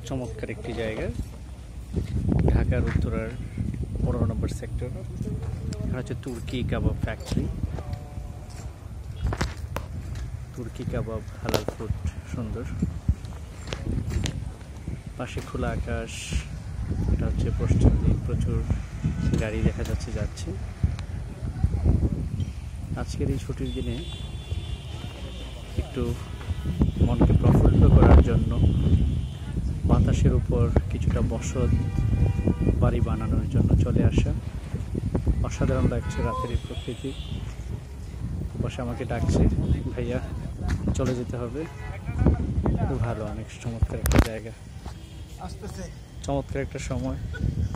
চমৎকার একটি জায়গা, ঢাকার উত্তরার 15 নম্বর সেক্টর। এটা হচ্ছে তুর্কি কাবাব ফ্যাক্টরি। তুর্কি কাবাব, হালাল ফুড, সুন্দর। পাশে খোলা আকাশ। এটা হচ্ছে পশ্চিম দিক, প্রচুর গাড়ি দেখা যাচ্ছে যাচ্ছে। আজকের এই ছুটির দিনে একটু মনকে প্রফুল্ল করার জন্য বাতাসের উপর কিছুটা বসত বাড়ি বানানোর জন্য চলে আসা। অসাধারণ লাগছে রাতের এই প্রকৃতি। বসে আমাকে ডাকছে, ভাইয়া চলে যেতে হবে। খুব ভালো, অনেক চমৎকার একটা জায়গা, চমৎকার একটা সময়।